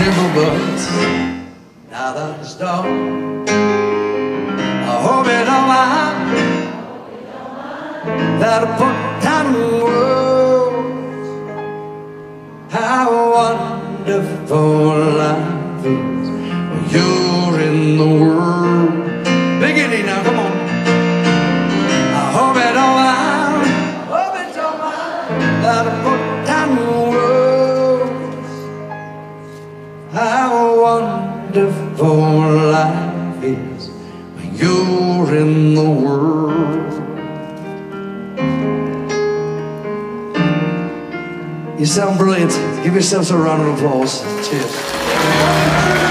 simple, but now that it's done, I hope you don't mind that I put down words how wonderful life is when you're in the world. Beginning now, come on. I hope you don't mind, that I put down words how wonderful life is when you're in the world. You sound brilliant. Give yourselves a round of applause. Cheers.